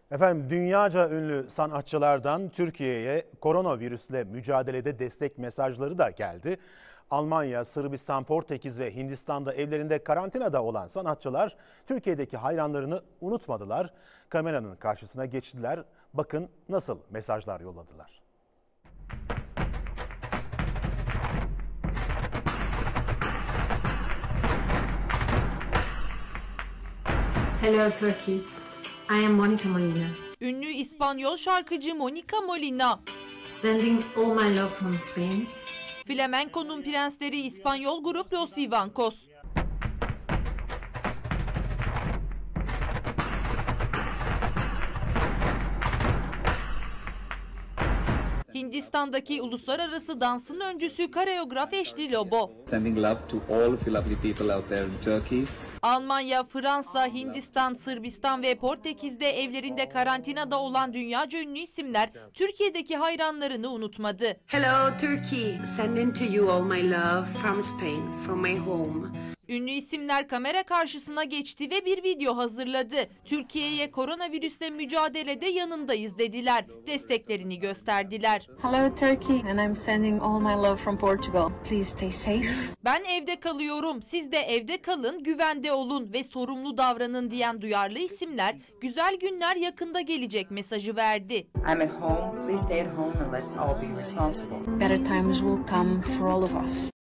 Efendim dünyaca ünlü sanatçılardan Türkiye'ye koronavirüsle mücadelede destek mesajları da geldi. Almanya, Sırbistan, Portekiz ve Hindistan'da evlerinde karantinada olan sanatçılar Türkiye'deki hayranlarını unutmadılar. Kameranın karşısına geçtiler. Bakın nasıl mesajlar yolladılar. Hello Turkey, I am Monica Molina. Ünlü İspanyol şarkıcı Monica Molina, Sending all my love from Spain. Flamenco'nun prensleri İspanyol grup Los Vivancos. Hindistan'daki uluslararası dansın öncüsü koreograf Ashley Lobo. Sending love to all of you lovely people out there in Turkey. Almanya, Fransa, Hindistan, Sırbistan ve Portekiz'de evlerinde karantinada olan dünyaca ünlü isimler Türkiye'deki hayranlarını unutmadı. Hello Turkey, sending to you all my love from Spain, from my home. Ünlü isimler kamera karşısına geçti ve bir video hazırladı. Türkiye'ye koronavirüsle mücadelede yanındayız dediler. Desteklerini gösterdiler. Hello Turkey, and I'm sending all my love from Portugal. Please stay safe. Ben evde kalıyorum, siz de evde kalın, güvende olun ve sorumlu davranın diyen duyarlı isimler güzel günler yakında gelecek mesajı verdi. I'm at home. Please stay at home and let's all be responsible. Better times will come for all of us.